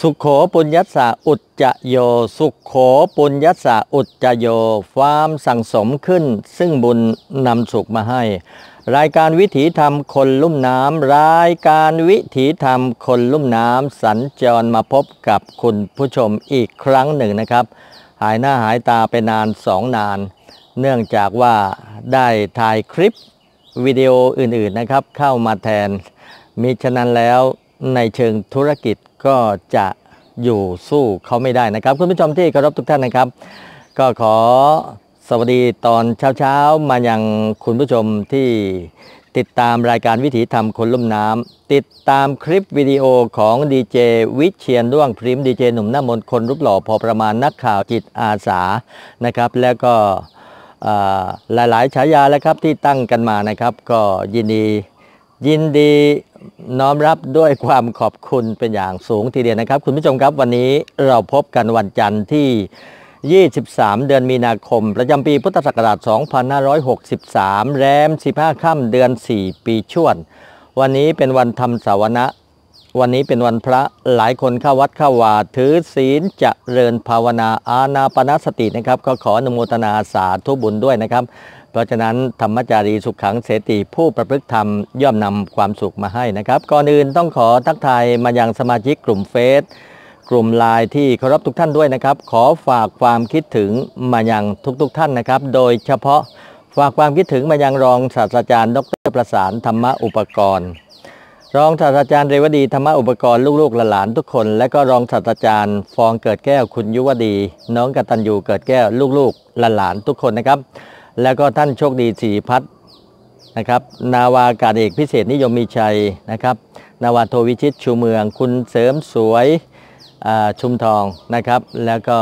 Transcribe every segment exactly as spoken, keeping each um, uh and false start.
สุขโขปุญญัสสะอุจจโยสุขโขปุญญัสสะอุจจโยความสั่งสมขึ้นซึ่งบุญนำสุขมาให้รายการวิถีธรรมคนลุ่มน้ำรายการวิถีธรรมคนลุ่มน้ำสัญจรมาพบกับคุณผู้ชมอีกครั้งหนึ่งนะครับหายหน้าหายตาไปนานสองนานเนื่องจากว่าได้ถ่ายคลิปวิดีโออื่นๆนะครับเข้ามาแทนมิฉะนั้นแล้วในเชิงธุรกิจก็จะอยู่สู้เขาไม่ได้นะครับคุณผู้ชมที่เคารพทุกท่านนะครับก็ขอสวัสดีตอนเช้าๆมายังคุณผู้ชมที่ติดตามรายการวิถีธรรมคนลุ่มน้ำติดตามคลิปวิดีโอของดีเจวิเชียรด้วงพริ้มดีเจหนุ่มหน้ามนต์คนรูปหล่อพอประมาณนักข่าวจิตอาสานะครับแล้วก็หลายๆฉายาแล้วครับที่ตั้งกันมานะครับก็ยินดียินดีน้อมรับด้วยความขอบคุณเป็นอย่างสูงทีเดียวนะครับคุณผู้ชมครับวันนี้เราพบกันวันจันทร์ที่ยี่สิบสามเดือนมีนาคมประจำปีพุทธศักราชสองพันห้าร้อยหกสิบสามแรมสิบห้าค่ำเดือนสี่ปีชวดวันนี้เป็นวันธรรมสวนะวันนี้เป็นวันพระหลายคนเข้าวัดเข้าวาถือศีลเจริญภาวนาอานาปานสตินะครับก็ขออนุโมทนาสาธุบุญด้วยนะครับเพราะฉะนั้นธรรมจารีสุขขังเสติผู้ประพฤติธรรมย่อมนำความสุขมาให้นะครับก่อนอื่นต้องขอทักทายมายังสมาชิกกลุ่มเฟซกลุ่มไลน์ที่เคารพทุกท่านด้วยนะครับขอฝากความคิดถึงมายังทุกๆท่านนะครับโดยเฉพาะฝากความคิดถึงมายังรองศาสตราจารย์ดรประสานธรรมอุปกรณ์รองศาสตราจารย์เรวดีธรรมอุปกรณ์ลูกๆหลานๆทุกคนและก็รองศาสตราจารย์ฟองเกิดแก้วคุณยุวดีน้องกตัญญูเกิดแก้วลูกๆหลานๆทุกคนนะครับแล้วก็ท่านโชคดีศรีพัฒน์นะครับนาวาอากาศเอกพิเศษนิยมมีชัยนะครับนาวาโทวิชิตชูเมืองคุณเสริมสวยชุมทองนะครับแล้วก็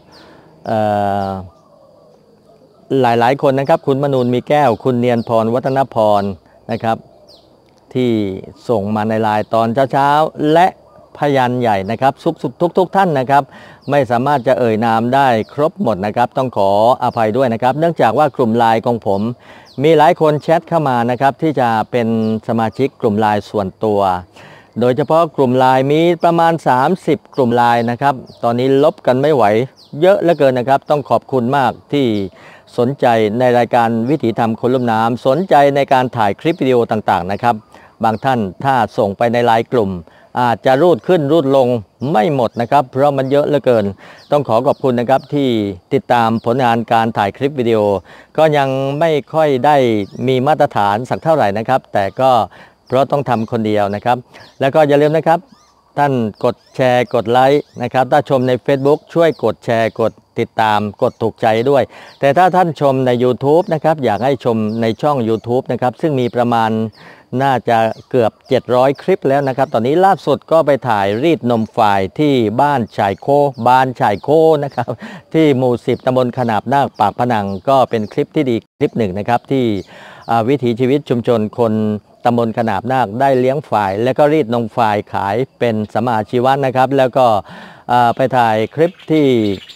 หลายๆคนนะครับคุณมนูนมีแก้วคุณเนียนพรวัฒนพรนะครับที่ส่งมาในไลน์ตอนเช้าๆและพยานใหญ่นะครับทุกทุกทุกท่านนะครับไม่สามารถจะเอ่ยนามได้ครบหมดนะครับต้องขออภัยด้วยนะครับเนื่องจากว่ากลุ่มไลน์ของผมมีหลายคนแชทเข้ามานะครับที่จะเป็นสมาชิกกลุ่มไลน์ส่วนตัวโดยเฉพาะกลุ่มไลน์มีประมาณสามสิบกลุ่มไลน์นะครับตอนนี้ลบกันไม่ไหวเยอะเหลือเกินนะครับต้องขอบคุณมากที่สนใจในรายการวิถีธรรมคนลุ่มน้ำสนใจในการถ่ายคลิปวิดีโอต่างๆนะครับบางท่านถ้าส่งไปในไลน์กลุ่มอาจจะรูดขึ้นรูดลงไม่หมดนะครับเพราะมันเยอะเหลือเกินต้องขอขอบคุณนะครับที่ติดตามผลงานการถ่ายคลิปวิดีโอก็ยังไม่ค่อยได้มีมาตรฐานสักเท่าไหร่นะครับแต่ก็เพราะต้องทำคนเดียวนะครับแล้วก็อย่าลืมนะครับท่านกดแชร์กดไลค์นะครับถ้าชมใน Facebook ช่วยกดแชร์กดติดตามกดถูกใจด้วยแต่ถ้าท่านชมใน YouTube นะครับอยากให้ชมในช่อง YouTube นะครับซึ่งมีประมาณน่าจะเกือบเจ็ดร้อยคลิปแล้วนะครับตอนนี้ล่าสุดก็ไปถ่ายรีดนมฝ่ายที่บ้านชายโคบ้านชายโคนะครับที่หมู่สิบตำบลขนาบนาคปากพนังก็เป็นคลิปที่ดีคลิปหนึ่งนะครับที่วิถีชีวิตชุมชนคนตำบลขนาบนาคได้เลี้ยงฝ่ายและก็รีดนมฝ่ายขายเป็นสมอาชีวะนะครับแล้วก็ไปถ่ายคลิปที่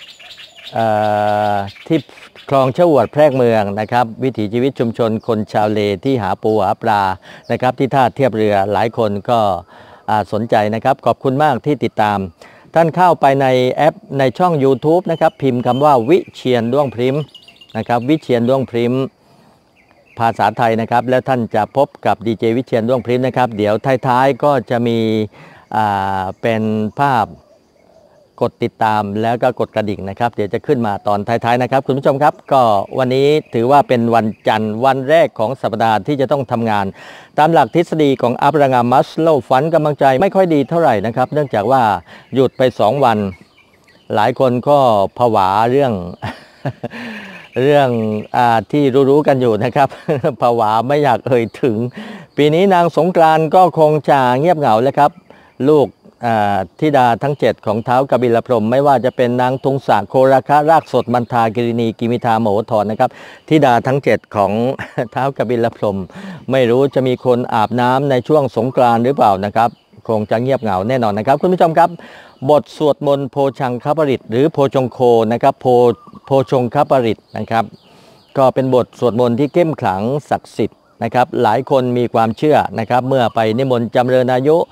ที่คลองเชวดแพรกเมืองนะครับวิถีชีวิตชุมชนคนชาวเลที่หาปูหาปลานะครับที่ท่าเทียบเรือหลายคนก็สนใจนะครับขอบคุณมากที่ติดตามท่านเข้าไปในแอปในช่อง YouTube นะครับพิมพ์คำว่าวิเชียรด้วงพริ้มนะครับวิเชียรด้วงพริ้มภาษาไทยนะครับแล้วท่านจะพบกับดีเจวิเชียรด้วงพริ้มนะครับเดี๋ยวท้ายๆก็จะมีเป็นภาพกดติดตามแล้วก็กดกระดิ่งนะครับเดี๋ยวจะขึ้นมาตอนท้ายๆนะครับคุณผู้ชมครับก็วันนี้ถือว่าเป็นวันจันทร์วันแรกของสัปดาห์ที่จะต้องทำงานตามหลักทฤษฎีของอับราฮัม มัสโลว์ฝันกำลังใจไม่ค่อยดีเท่าไหร่นะครับเนื่องจากว่าหยุดไปสองวันหลายคนก็ผวาเรื่อง เรื่องอาที่รู้ๆกันอยู่นะครับผวาไม่อยากเอ่ยถึงปีนี้นางสงกรานต์ก็คงจะเงียบเหงาแล้วครับลูกธิดาทั้งเจ็ดของท้าวกบิลพรหมไม่ว่าจะเป็นนางทุงสะโคราคะรากสดมันทากิรินีกิมิทาโมทรนะครับธิดาทั้งเจ็ดของท้าวกบิลพรหมไม่รู้จะมีคนอาบน้ำในช่วงสงกรานต์หรือเปล่านะครับคงจะเงียบเหงาแน่นอนนะครับคุณผู้ชมครับบทสวดมนต์โพชังคปริตหรือโพชงโคนะครับโพโพชงคปริตนะครับก็เป็นบทสวดมนต์ที่เข้มขลังศักดิ์สิทธิ์นะครับหลายคนมีความเชื่อนะครับเมื่อไปนิมนต์จำเริญอายุ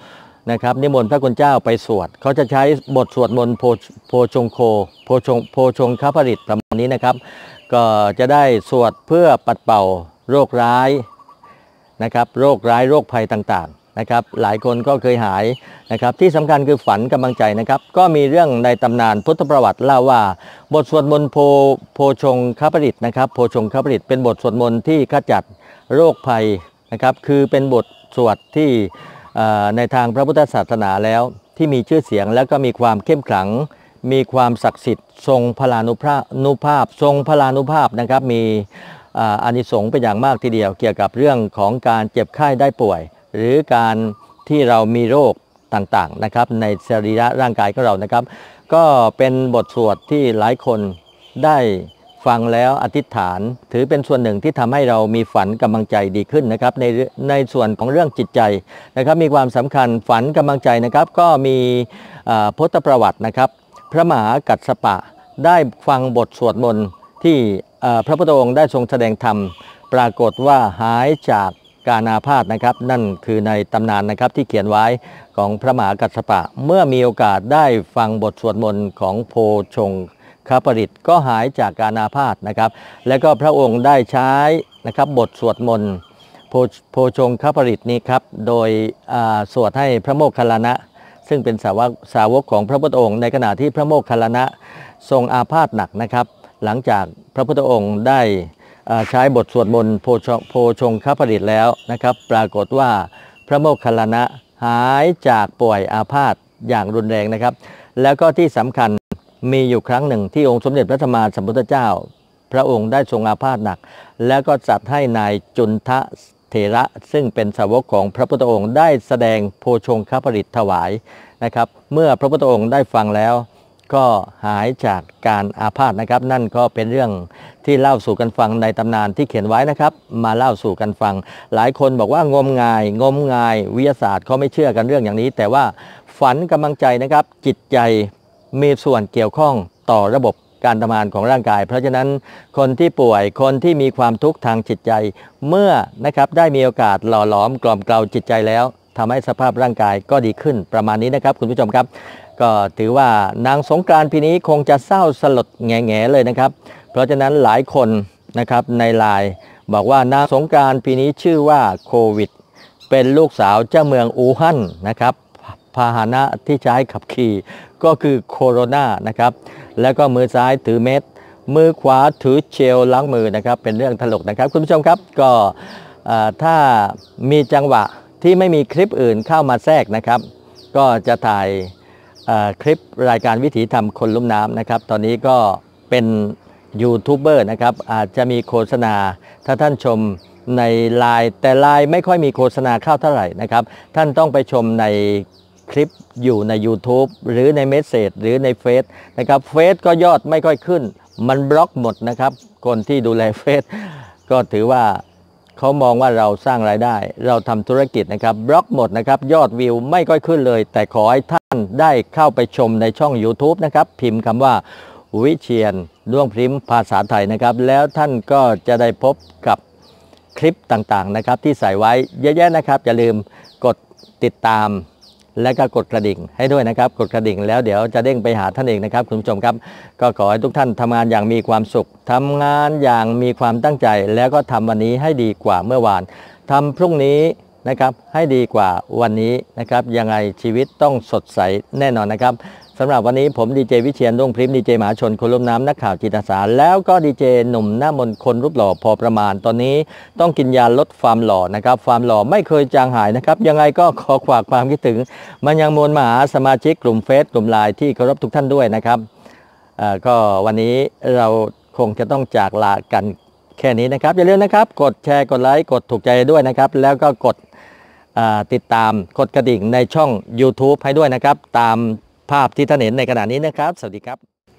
นะครับนิมนต์พระคุณเจ้าไปสวดเขาจะใช้บทสวดมนต์โพโพชงโคโพชงโพชงคปริตประมาณนี้นะครับก็จะได้สวดเพื่อปัดเป่าโรคร้ายนะครับโรคร้ายโรคภัยต่างๆนะครับหลายคนก็เคยหายนะครับที่สำคัญคือฝันกำลังใจนะครับก็มีเรื่องในตำนานพุทธประวัติเล่าว่าบทสวดมนต์โพโพชงคปริตนะครับโพชงคปริตเป็นบทสวดมนต์ที่ขจัดโรคภัยนะครับคือเป็นบทสวดที่ในทางพระพุทธศาสนาแล้วที่มีชื่อเสียงแล้วก็มีความเข้มขลังมีความศักดิ์สิทธิ์ทรงพลานุภาพนุภาพทรงพลานุภาพนะครับมีอานิสงส์เป็นอย่างมากทีเดียวเกี่ยวกับเรื่องของการเจ็บไข้ได้ป่วยหรือการที่เรามีโรคต่างๆนะครับในสรีระร่างกายของเรานะครับก็เป็นบทสวดที่หลายคนได้ฟังแล้วอธิษฐานถือเป็นส่วนหนึ่งที่ทำให้เรามีฝันกำลังใจดีขึ้นนะครับในในส่วนของเรื่องจิตใจนะครับมีความสำคัญฝันกำลังใจนะครับก็มีพุทธประวัตินะครับพระมหากัสสปะได้ฟังบทสวดมนต์ที่พระพุทธองค์ได้ทรงแสดงธรรมปรากฏว่าหายจากการอาพาธนะครับนั่นคือในตำนานนะครับที่เขียนไว้ของพระมหากัสสปะเมื่อมีโอกาสได้ฟังบทสวดมนต์ของโพชงคปริตก็หายจากการอาพาธนะครับและก็พระองค์ได้ใช้นะครับบทสวดมนต์โพโพชงคปริตนี้ครับโดยสวดให้พระโมคคัลลานะซึ่งเป็นสาวกสาวกของพระพุทธองค์ในขณะที่พระโมคคัลลานะทรงอาพาธหนักนะครับหลังจากพระพุทธองค์ได้ใช้บทสวดมนต์โพชโพชงคปริตแล้วนะครับปรากฏว่าพระโมคคัลลานะหายจากป่วยอาพาธอย่างรุนแรงนะครับแล้วก็ที่สำคัญมีอยู่ครั้งหนึ่งที่องค์สมเด็จพระสัมมาสัมพุทธเจ้าพระองค์ได้ทรงอาพาธหนักแล้วก็จัดให้นายจุนทะเถระซึ่งเป็นสาวกของพระพุทธองค์ได้แสดงโพชงคปริตถวายนะครับเมื่อพระพุทธองค์ได้ฟังแล้วก็หายจากการอาพาธนะครับนั่นก็เป็นเรื่องที่เล่าสู่กันฟังในตำนานที่เขียนไว้นะครับมาเล่าสู่กันฟังหลายคนบอกว่างมงายงมงายวิทยาศาสตร์เขาไม่เชื่อกันเรื่องอย่างนี้แต่ว่าฝันกำลังใจนะครับจิตใจมีส่วนเกี่ยวข้องต่อระบบการทำงานของร่างกายเพราะฉะนั้นคนที่ป่วยคนที่มีความทุกข์ทางจิตใจเมื่อนะครับได้มีโอกาสหล่อหลอมกล่อมเกลาจิตใจแล้วทำให้สภาพร่างกายก็ดีขึ้นประมาณนี้นะครับคุณผู้ชมครับก็ถือว่านางสงกรานต์ปีนี้คงจะเศร้าสลดแง่ๆเลยนะครับเพราะฉะนั้นหลายคนนะครับในไลน์บอกว่านางสงกรานต์ปีนี้ชื่อว่าโควิดเป็นลูกสาวเจ้าเมืองอู่ฮั่นนะครับพาหนะที่ใช้ขับขี่ก็คือโคโรนานะครับแล้วก็มือซ้ายถือเม็ดมือขวาถือเจลล้างมือนะครับเป็นเรื่องตลกนะครับคุณผู้ชมครับก็ถ้ามีจังหวะที่ไม่มีคลิปอื่นเข้ามาแทรกนะครับก็จะถ่ายคลิปรายการวิถีธรรมคนลุ่มน้ำนะครับตอนนี้ก็เป็นยูทูบเบอร์นะครับอาจจะมีโฆษณาถ้าท่านชมในไลน์แต่ไลน์ไม่ค่อยมีโฆษณาเข้าเท่าไหร่นะครับท่านต้องไปชมในคลิปอยู่ใน YouTube หรือในเมสเซจหรือในเฟซนะครับเฟซก็ยอดไม่ค่อยขึ้นมันบล็อกหมดนะครับคนที่ดูแลเฟซก็ถือว่าเขามองว่าเราสร้างรายได้เราทำธุรกิจนะครับบล็อกหมดนะครับยอดวิวไม่ค่อยขึ้นเลยแต่ขอให้ท่านได้เข้าไปชมในช่อง YouTube นะครับพิมพ์คำว่าวิเชียรด้วงพริมพ์ภาษาไทยนะครับแล้วท่านก็จะได้พบกับคลิปต่างๆนะครับที่ใส่ไว้เยอะแยะนะครับอย่าลืมกดติดตามและก็กดกระดิ่งให้ด้วยนะครับกดกระดิ่งแล้วเดี๋ยวจะเด้งไปหาท่านเองนะครับคุณผู้ชมครับก็ขอให้ทุกท่านทำงานอย่างมีความสุขทำงานอย่างมีความตั้งใจแล้วก็ทำวันนี้ให้ดีกว่าเมื่อวานทำพรุ่งนี้นะครับให้ดีกว่าวันนี้นะครับยังไงชีวิตต้องสดใสแน่นอนนะครับสำหรับวันนี้ผมดีเจวิเชียรด้วงพริมพ์ดีเจมหาชนคนลุ่มน้ำนักข่าวจิตอาสาแล้วก็ดีเจหนุ่มหน้ามนต์คนรูปหล่อพอประมาณตอนนี้ต้องกินยาลดความหล่อนะครับความหล่อไม่เคยจางหายนะครับยังไงก็ขอฝากความคิดถึงมันยังมวลมหาสมาชิกกลุ่มเฟซกลุ่มไลน์ที่เคารพทุกท่านด้วยนะครับก็วันนี้เราคงจะต้องจากลากันแค่นี้นะครับอย่าลืมนะครับกดแชร์กดไลค์กดถูกใจด้วยนะครับแล้วก็กดติดตามกดกระดิ่งในช่อง YouTube ให้ด้วยนะครับตามภาพที่ท่านเห็นในขณะนี้นะครับสวัสดีครับ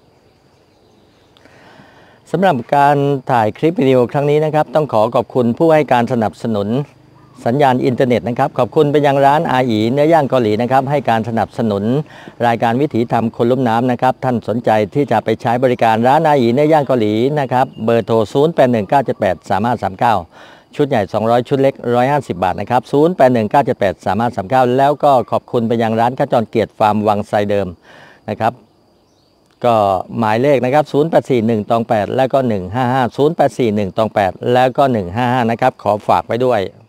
สำหรับการถ่ายคลิปวิดีโอครั้งนี้นะครับต้องขอขอบคุณผู้ให้การสนับสนุนสัญญาณอินเทอร์เน็ตนะครับขอบคุณไปยังร้านอาอีเนื้อย่างเกาหลีนะครับให้การสนับสนุนรายการวิถีธรรมคนลุ่มน้ำนะครับท่านสนใจที่จะไปใช้บริการร้านอาอีเนื้อย่างเกาหลีนะครับเบอร์โทรศูนย์ แปด หนึ่ง เก้า เจ็ด แปด สาม ห้า สาม เก้าชุดใหญ่สองร้อยชุดเล็กหนึ่งร้อยห้าสิบบาทนะครับศูนย์ แปด หนึ่ง เก้า เจ็ด แปด สาม ห้า สาม เก้าแล้วก็ขอบคุณไปยังร้านขจรเกียรติฟาร์มวังไซเดิมนะครับก็หมายเลขนะครับศูนย์ แปด สี่ หนึ่ง แปด แล้วก็หนึ่ง ห้า ห้า ศูนย์ แปด สี่ หนึ่ง แปด แล้วก็หนึ่ง ห้า ห้านะครับขอฝากไว้ด้วย